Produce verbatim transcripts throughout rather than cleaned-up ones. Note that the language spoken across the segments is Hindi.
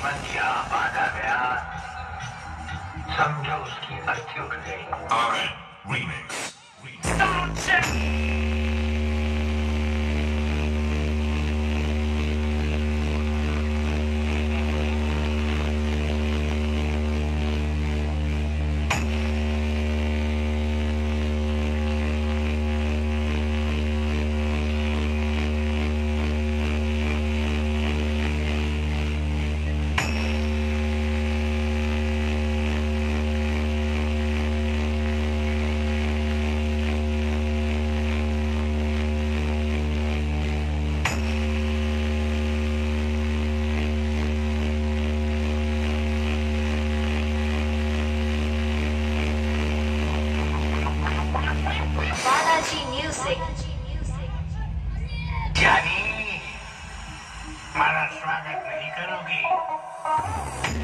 दुश्मन यहाँ बांधा गया, समझो उसकी अर्थी उठ गई। Alright, remix. Balaji Music. जानी, हमारा स्वागत नहीं करोगी?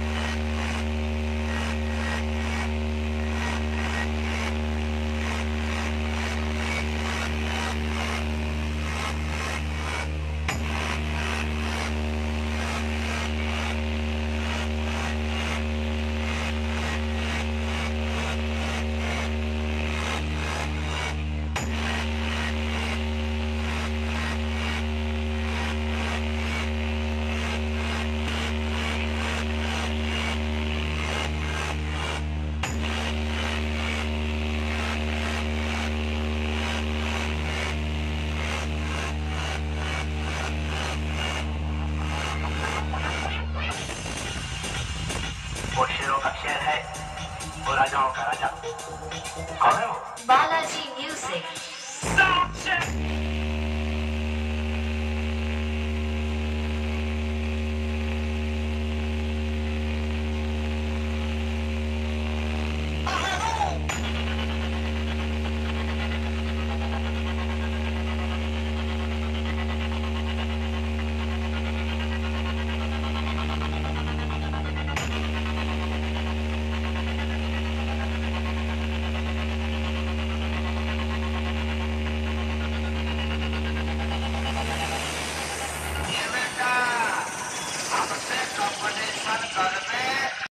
वो शेरों का शेर है, वो राजाओं का राजा। कौन है वो? Balaji Music. Stop it!